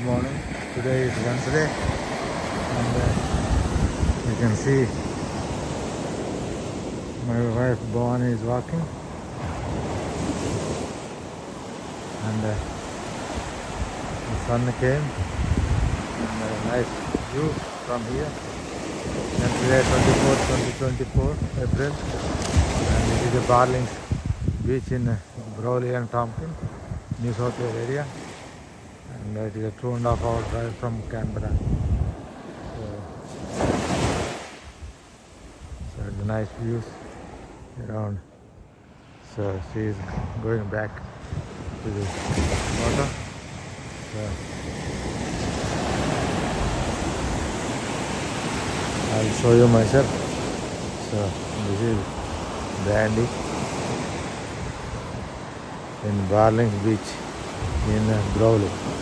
morning. Today is Wednesday, and you can see my wife Bhavani is walking, and the sun came, and a nice view from here. And today 2024 April, and it is a Barlings beach in Brawley and Tompkins, New South Wales area. And it is a 2.5 hour drive from Canberra. So the nice views around. So she is going back to the water. So I'll show you myself. So this is Brandy in Barlings Beach in Brawley.